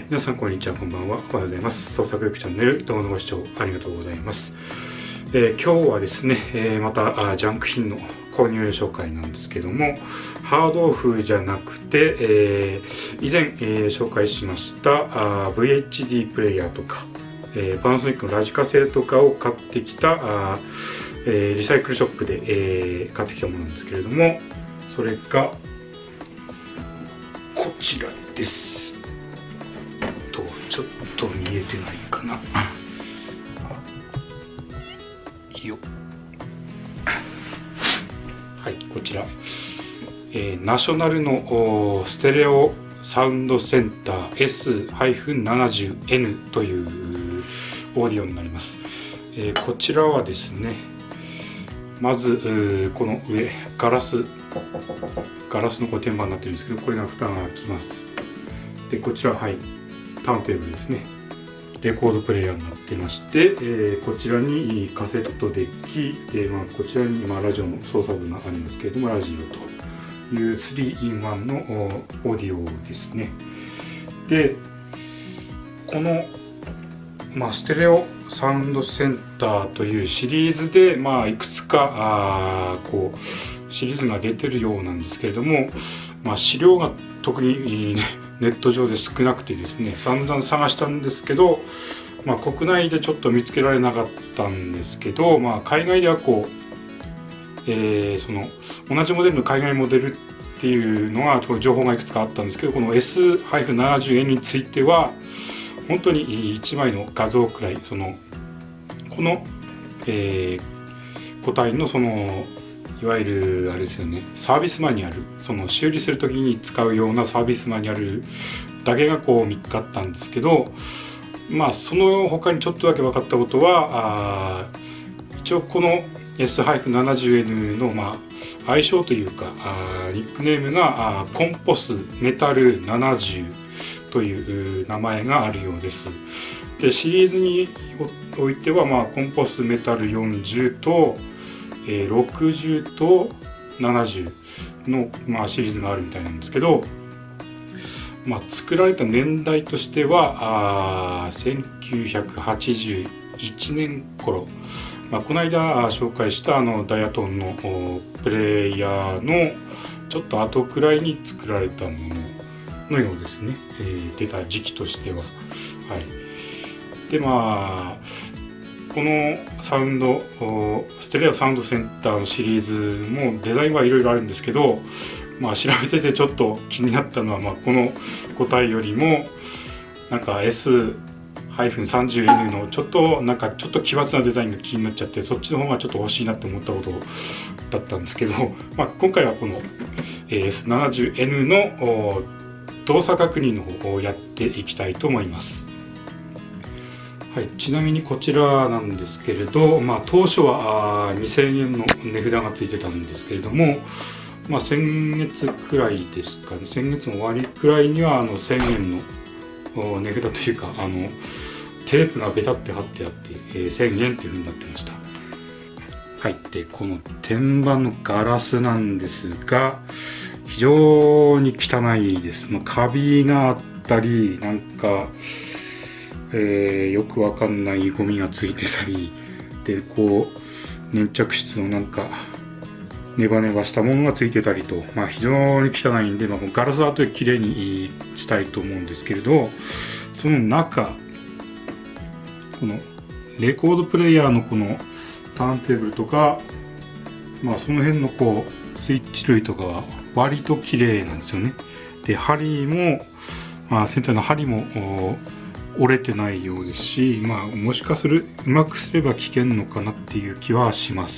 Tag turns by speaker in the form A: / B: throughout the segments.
A: 皆さんこんにちは、こんばんは。おはようございます。創作力チャンネル動画のご視聴ありがとうございます。今日はですね、またジャンク品の購入紹介なんですけども、ハードオフじゃなくて、以前、紹介しましたVHD プレイヤーとか、パナソニックのラジカセとかを買ってきたリサイクルショップで、買ってきたものなんですけれども、それがこちらです。ちょっと見えてないかな。よはい、こちら、ナショナルのステレオサウンドセンター S-70N というオーディオになります。こちらはですね、まずこの上ガラスの天板になってるんですけど、これが蓋が開きます。でこちら、はい、ターンテーブルですね。レコードプレイヤーになってまして、こちらにカセットデッキで、こちらにラジオの操作部がありますけれども、ラジオという 3-in-1 のオーディオですね。でこの、ステレオサウンドセンターというシリーズで、いくつかシリーズが出てるようなんですけれども、資料が特にネット上で少なくてですね、散々探したんですけど、国内でちょっと見つけられなかったんですけど、海外ではその同じモデルの海外モデルっていうのが情報がいくつかあったんですけど、この S-70N については本当に1枚の画像くらい、この、個体のいわゆるあれですよね、サービスマニュアル、修理する時に使うようなサービスマニュアルだけが見つかったんですけど、その他にちょっとだけ分かったことは、一応この S-70N の愛称というかニックネームがコンポスメタル70という名前があるようです。でシリーズにおいては、コンポスメタル40と60と70の、シリーズがあるみたいなんですけど、作られた年代としては1981年頃、この間紹介したダイアトンのプレイヤーのちょっと後くらいに作られたもののようですね、出た時期としては。はい、でこのサウンドステレオサウンドセンターのシリーズもデザインはいろいろあるんですけど、調べててちょっと気になったのは、この個体よりもS-30N のちょっと奇抜なデザインが気になっちゃって、そっちの方がちょっと欲しいなって思ったことだったんですけど、今回はこの S-70N の動作確認の方をやっていきたいと思います。はい、ちなみにこちらなんですけれど、当初は2000円の値札がついてたんですけれども、先月くらいですかね、先月の終わりくらいには1000円の値札というかテープがベタって貼ってあって、1000円というふうになってました。はい、でこの天板のガラスなんですが非常に汚いです。カビがあったりよくわかんないゴミがついてたりで、粘着質のネバネバしたものがついてたりと、非常に汚いんで、ガラスは後できれいにしたいと思うんですけれど、その中、このレコードプレイヤーのこのターンテーブルとか、その辺のスイッチ類とかは割と綺麗なんですよね。で針も、先端の針も折れてないようですし、もしかするうまくすれば聞けるのかなっていう気はします。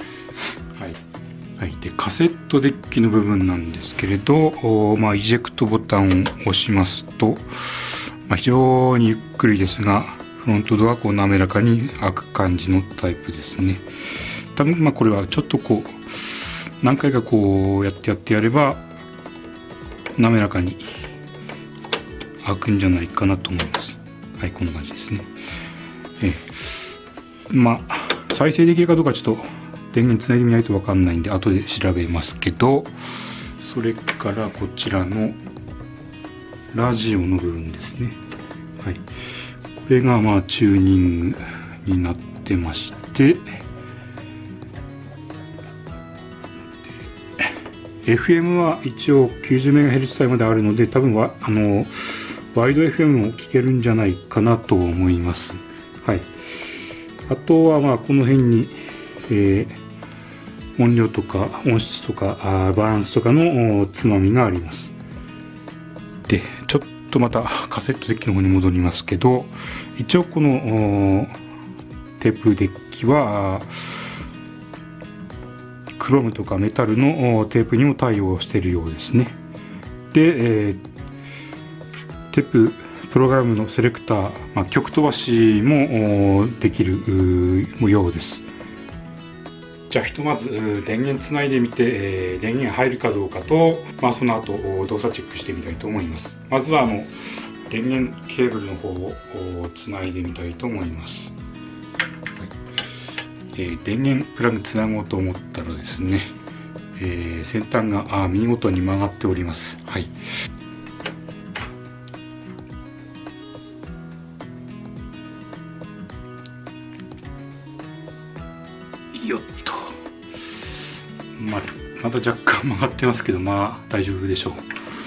A: はい、でカセットデッキの部分なんですけれど、イジェクトボタンを押しますと、非常にゆっくりですがフロントドア滑らかに開く感じのタイプですね。多分これはちょっと何回かやってやれば滑らかに開くんじゃないかなと思います。はい、こんな感じですね。再生できるかどうかちょっと電源つないでみないと分かんないんで後で調べますけど、それからこちらのラジオの部分ですね。はい。これがまあチューニングになってまして、FM は一応 90MHz 帯まであるので、多分はワイド FM も聞けるんじゃないかなと思います。はい。あとはまあこの辺に、音量とか音質とかバランスとかのつまみがあります。で、ちょっとまたカセットデッキの方に戻りますけど、一応このテープデッキはクロムとかメタルのテープにも対応しているようですね。で、テーププログラムのセレクター、曲飛ばしもできるようです。じゃあひとまず電源つないでみて、電源入るかどうかと、その後動作チェックしてみたいと思います。まずは電源ケーブルの方をつないでみたいと思います。電源プラグつなごうと思ったらですね、先端が見事に曲がっております。はい。よっと。まだ若干曲がってますけど、大丈夫でしょう。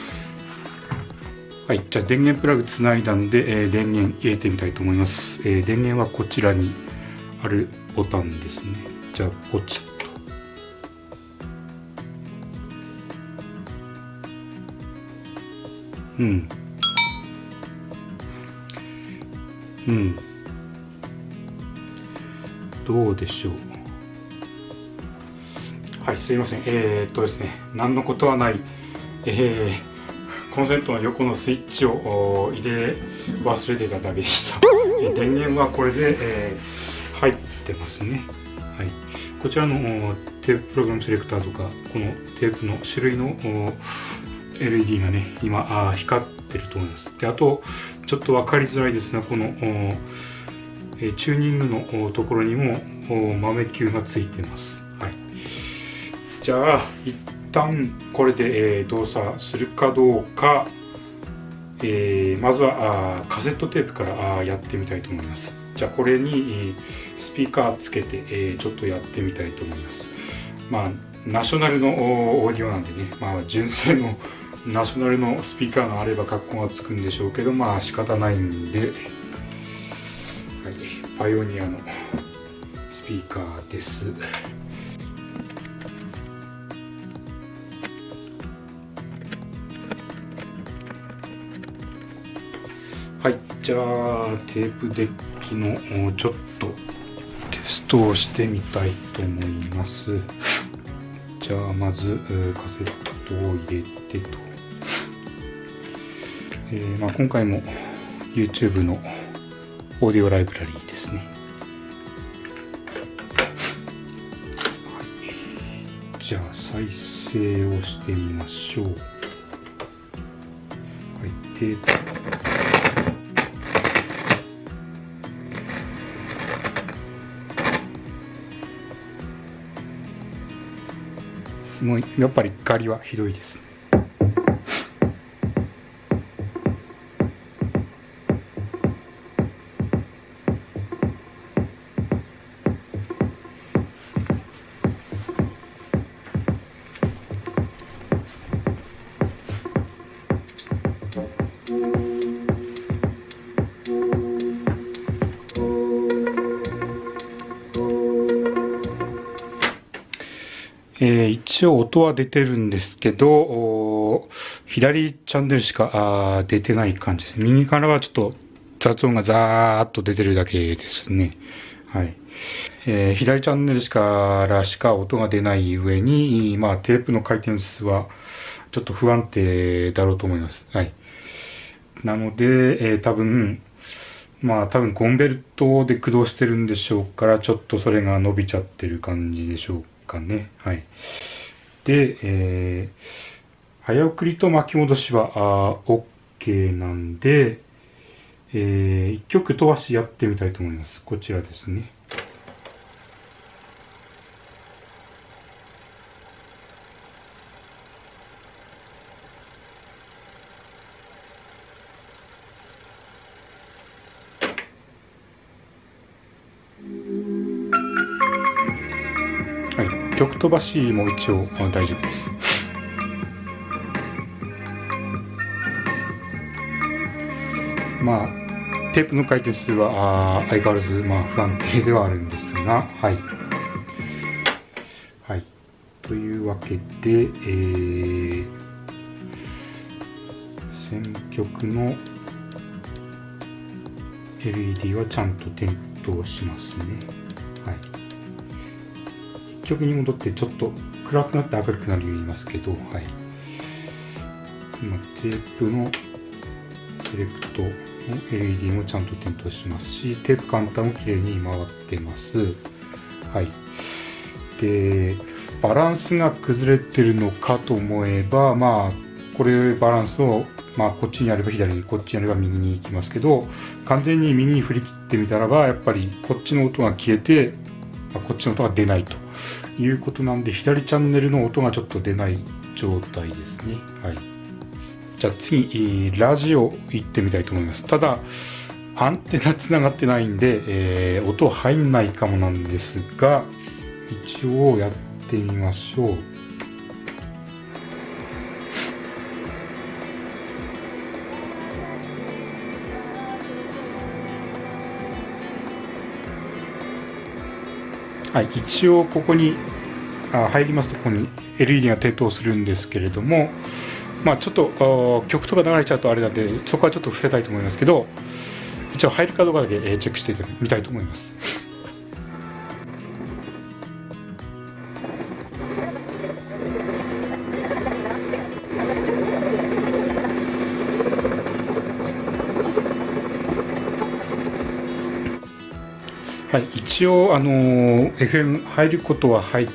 A: はい、じゃあ電源プラグつないだんで、電源入れてみたいと思います。電源はこちらにあるボタンですね。じゃあポチッと。どうでしょう。はい、すいません。ですね、何のことはない、コンセントの横のスイッチを入れ忘れてただけでした。電源はこれで、入ってますね。はい、こちらのテーププログラムセレクターとか、このテープの種類の LED がね、今光ってると思います。で、あと、ちょっと分かりづらいですが、このチューニングのところにも豆球がついてます。はい、じゃあ一旦これで動作するかどうか、まずはカセットテープからやってみたいと思います。じゃあこれにスピーカーつけてちょっとやってみたいと思います。ナショナルのオーディオなんでね、純正のナショナルのスピーカーがあれば格好がつくんでしょうけど、仕方ないんで、はい、パイオニアのスピーカーです。はい、じゃあテープデッキのちょっとテストをしてみたいと思います。じゃあまずカセットを入れてと、今回も YouTube のオーディオライブラリーですね。はい、じゃあ再生をしてみましょう。はい、テープすごい、やっぱりガリはひどいです。一応音は出てるんですけど、左チャンネルしか出てない感じです。右からはちょっと雑音がザーッと出てるだけですね。はい。左チャンネルからしか音が出ない上に、テープの回転数はちょっと不安定だろうと思います。はい。なので、多分コンベルトで駆動してるんでしょうから、ちょっとそれが伸びちゃってる感じでしょうかね。はい。で、早送りと巻き戻しはOK なんで、1曲飛ばしやってみたいと思います。こちらですね。 曲飛ばしも一応大丈夫です。まあテープの回転数は相変わらず不安定ではあるんですが、はい。はい。というわけで、選曲の LED はちゃんと点灯しますね。はい。1曲に戻ってちょっと暗くなって明るくなるように言いますけど、はい。今テープのセレクトの LED もちゃんと点灯しますし、テープカウンターもきれいに回ってます。はい。で、バランスが崩れてるのかと思えば、これバランスを、こっちにあれば左に、こっちにあれば右に行きますけど、完全に右に振り切ってみたらば、やっぱりこっちの音が消えて、こっちの音が出ないということなんで、左チャンネルの音がちょっと出ない状態ですね。はい。じゃあ次、ラジオ行ってみたいと思います。ただ、アンテナつながってないんで、音入んないかもなんですが、一応やってみましょう。はい、一応ここに入りますと、ここに LED が点灯するんですけれども、ちょっと曲とか流れちゃうとあれなんで、そこはちょっと伏せたいと思いますけど、一応入るかどうかだけチェックしてみたいと思います。はい、一応FM 入ることは入って、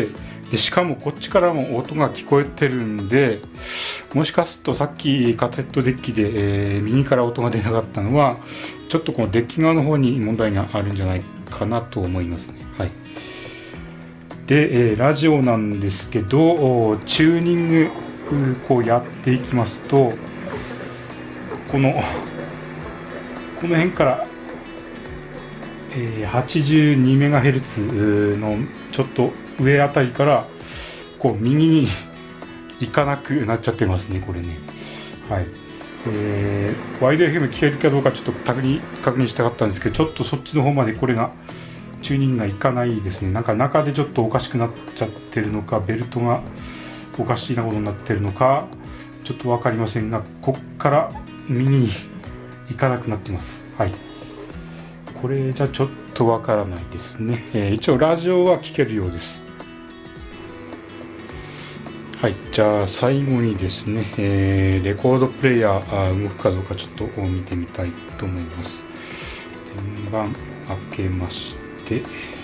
A: でしかもこっちからも音が聞こえてるんで、もしかするとさっきカセットデッキで、右から音が出なかったのはちょっとこのデッキ側の方に問題があるんじゃないかなと思いますね。はい。で、ラジオなんですけど、チューニングこうやっていきますと、この辺から82MHz のちょっと上あたりからこう右に行かなくなっちゃってますね、これね。はい。ワイド FM 聞けるかどうかちょっと確認したかったんですけど、ちょっとそっちの方までこれがチューニングがいかないですね。なんか中でちょっとおかしくなっちゃってるのか、ベルトがおかしいなことになってるのかちょっと分かりませんが、こっから右に行かなくなってます。はい。これじゃちょっとわからないですね。一応ラジオは聞けるようです。はい、じゃあ最後にですね、レコードプレイヤー動くかどうかちょっと見てみたいと思います。鍵盤開けまして、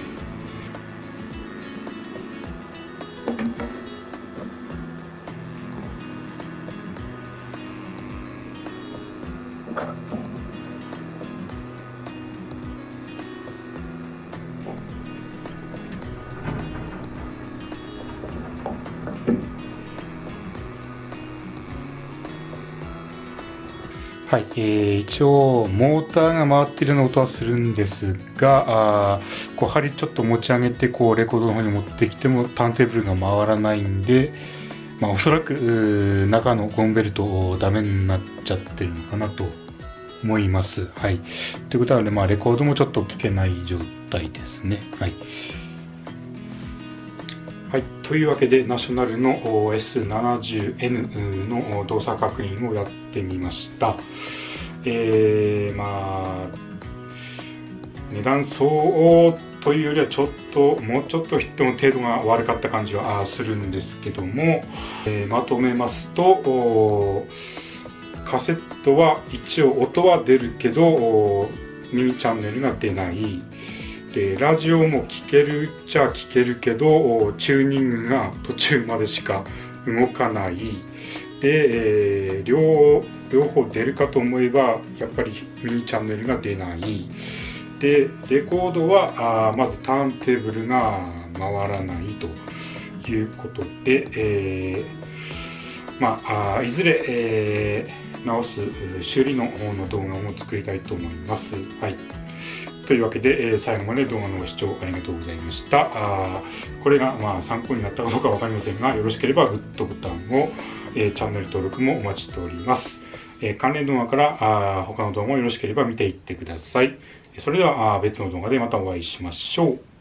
A: はい、一応モーターが回っているような音はするんですが、こう針ちょっと持ち上げてこうレコードの方に持ってきてもターンテーブルが回らないんで、おそらく中のゴムベルトダメになっちゃってるのかなと思います。はい。ということは、レコードもちょっと聞けない状態ですね。はい。はい、というわけでナショナルの S70N の動作確認をやってみました。値段相応というよりはもうちょっとヒットの程度が悪かった感じはするんですけども、まとめますと、カセットは一応音は出るけど右チャンネルが出ない。でラジオも聴けるっちゃ聴けるけどチューニングが途中までしか動かない。で、両方出るかと思えばやっぱり右チャンネルが出ない。でレコードはまずターンテーブルが回らないということで、いずれ直す修理の方の動画も作りたいと思います。はい。 というわけで、最後まで動画のご視聴ありがとうございました。これが参考になったかどうか分かりませんが、よろしければグッドボタンを、チャンネル登録もお待ちしております。関連動画から他の動画もよろしければ見ていってください。それでは別の動画でまたお会いしましょう。